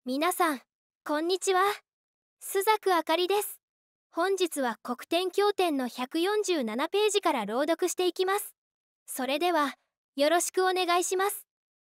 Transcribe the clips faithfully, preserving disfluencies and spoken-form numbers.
皆さん、こんにちは。朱雀あかりです。本日は国典経典のひゃくよんじゅうななページから朗読していきます。それでは、よろしくお願いします。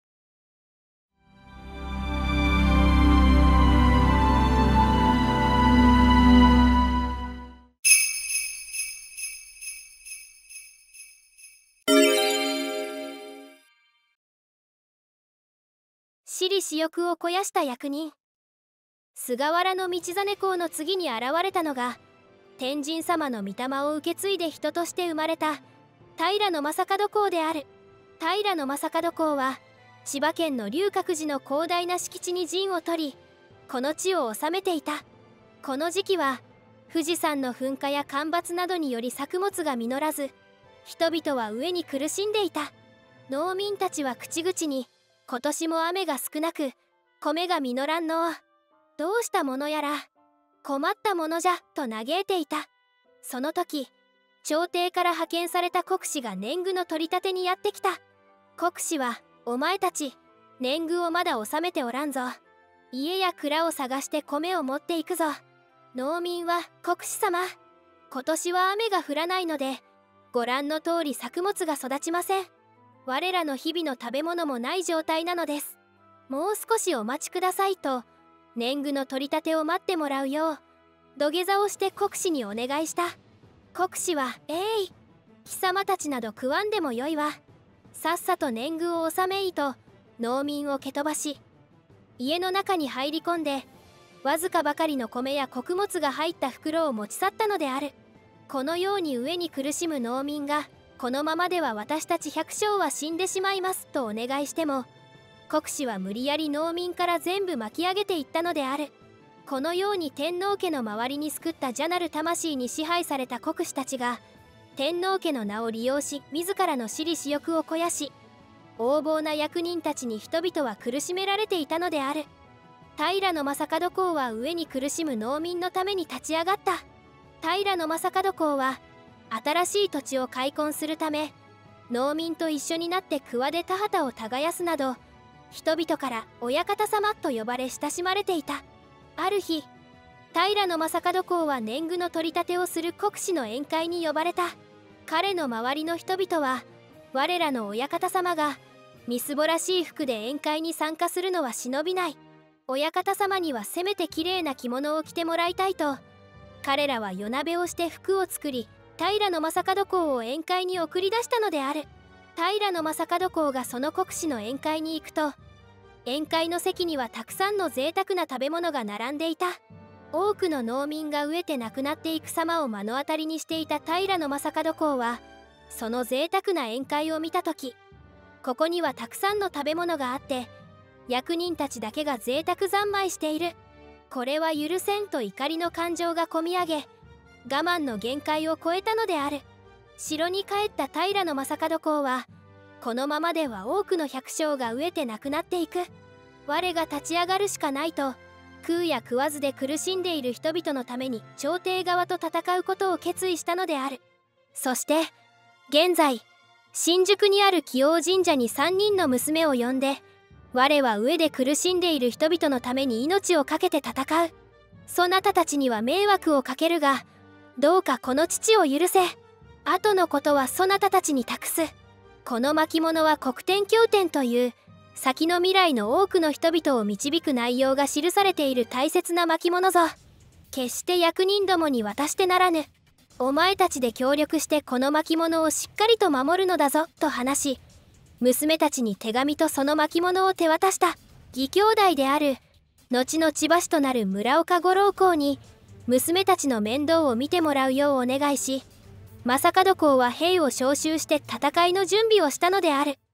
私利私欲を肥やした役人。菅原道真公の次に現れたのが、天神様の御霊を受け継いで人として生まれた平将門公である。平将門公は千葉県の龍角寺の広大な敷地に陣を取り、この地を治めていた。この時期は富士山の噴火や干ばつなどにより作物が実らず、人々は飢えに苦しんでいた。農民たちは口々に、今年も雨が少なく米が実らんのう、どうしたものやら、困ったものじゃと嘆いていた。その時、朝廷から派遣された国司が年貢の取り立てにやってきた。国司は、お前たち年貢をまだ納めておらんぞ。家や蔵を探して米を持っていくぞ。農民は、国司様、今年は雨が降らないのでご覧の通り作物が育ちません。我らの日々の食べ物もない状態なのです。もう少しお待ちくださいと、年貢の取り立てを待ってもらうよう土下座をして国司にお願いした。国司は「えい、貴様たちなど食わんでもよいわ。さっさと年貢を納めい」と農民を蹴飛ばし、家の中に入り込んでわずかばかりの米や穀物が入った袋を持ち去ったのである。このように飢えに苦しむ農民が、このままでは私たち百姓は死んでしまいますとお願いしても、国司は無理やり農民から全部巻き上げていったのである。このように天皇家の周りに救った邪なる魂に支配された国司たちが、天皇家の名を利用し自らの私利私欲を肥やし、横暴な役人たちに人々は苦しめられていたのである。平将門公は飢えに苦しむ農民のために立ち上がった。平将門公は新しい土地を開墾するため、農民と一緒になって桑で田畑を耕すなど、人々から親方様と呼ばれ親しまれていた。ある日、平将門公は年貢の取り立てをする国司の宴会に呼ばれた。彼の周りの人々は、我らの親方様がみすぼらしい服で宴会に参加するのは忍びない。親方様にはせめてきれいな着物を着てもらいたいと、彼らは夜なべをして服を作り、平将門公を宴会に送り出したのである。平将門公がその国司の宴会に行くと、宴会の席にはたくさんの贅沢な食べ物が並んでいた。多くの農民が飢えて亡くなっていく様を目の当たりにしていた平将門公は、その贅沢な宴会を見た時、ここにはたくさんの食べ物があって、役人たちだけが贅沢三昧している。これは許せんと怒りの感情がこみ上げ、我慢の限界を超えたのである。城に帰った平将門公は、このままでは多くの百姓が飢えて亡くなっていく。我が立ち上がるしかないと、食うや食わずで苦しんでいる人々のために朝廷側と戦うことを決意したのである。そして現在、新宿にある紀王神社にさんにんの娘を呼んで、我は飢えで苦しんでいる人々のために命を懸けて戦う。そなたたちには迷惑をかけるが、どうかこの父を許せ。後のことはそなたたちに託す。この巻物は国典経典という先の未来の多くの人々を導く内容が記されている大切な巻物ぞ。決して役人どもに渡してならぬ。お前たちで協力してこの巻物をしっかりと守るのだぞと話し、娘たちに手紙とその巻物を手渡した。義兄弟である後の千葉市となる村岡五郎公に娘たちの面倒を見てもらうようお願いし、正門公は兵を召集して戦いの準備をしたのである。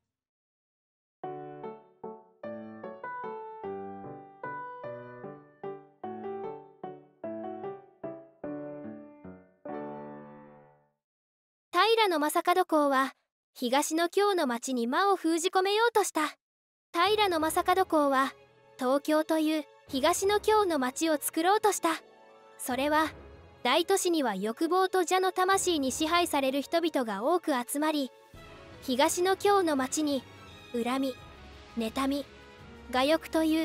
平将門公は東の京の町に魔を封じ込めようとした。平将門公は東京という東の京の町を作ろうとした。それは大都市には欲望と邪の魂に支配される人々が多く集まり、東の京の町に恨み、妬み、我欲という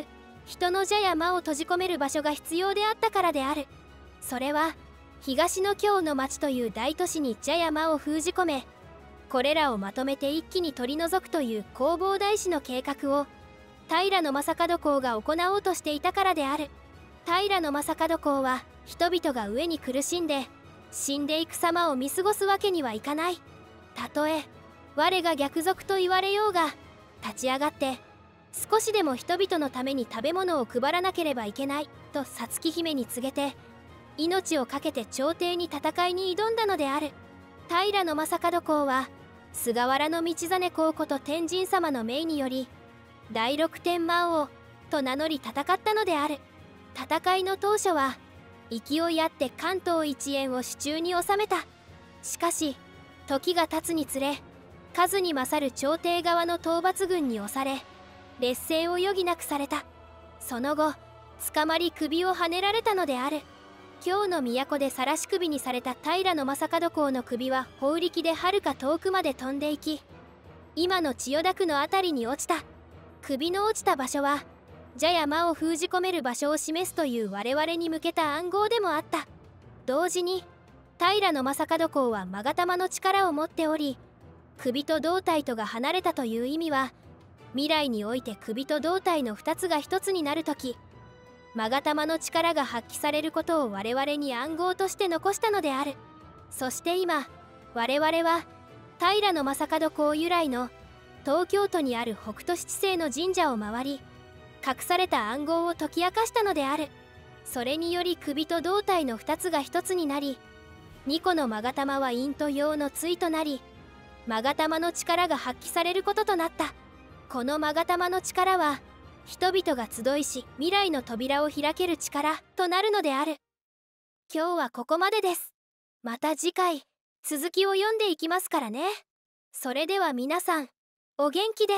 人の邪や魔を閉じ込める場所が必要であったからである。それは東の京の町という大都市に邪や魔を封じ込め、これらをまとめて一気に取り除くという弘法大師の計画を平将門公が行おうとしていたからである。平将門公は人々が飢えに苦しんで死んでいく様を見過ごすわけにはいかない。たとえ我が逆賊と言われようが立ち上がって少しでも人々のために食べ物を配らなければいけないと皐月姫に告げて命を懸けて朝廷に戦いに挑んだのである。平将門公は菅原道真公こと天神様の命により第六天魔王と名乗り戦ったのである。戦いの当初は勢いあって関東一円を手中に収めた。しかし時が経つにつれ数に勝る朝廷側の討伐軍に押され劣勢を余儀なくされた。その後捕まり首をはねられたのである。京の都で晒し首にされた平将門公の首は法力ではるか遠くまで飛んでいき、今の千代田区の辺りに落ちた。首の落ちた場所は邪や魔を封じ込める場所を示すという我々に向けた暗号でもあった。同時に平将門公は勾玉の力を持っており、首と胴体とが離れたという意味は未来において首と胴体のふたつがひとつになるとき勾玉の力が発揮されることを我々に暗号として残したのである。そして今我々は平将門公由来の東京都にある北斗七星の神社を回り隠された暗号を解き明かしたのである。それにより首と胴体のふたつがひとつになり、にこの勾玉は陰と陽の対となり勾玉の力が発揮されることとなった。この勾玉の力は人々が集いし未来の扉を開ける力となるのである。今日はここまでです。また次回続きを読んでいきますからね。それでは皆さんお元気で。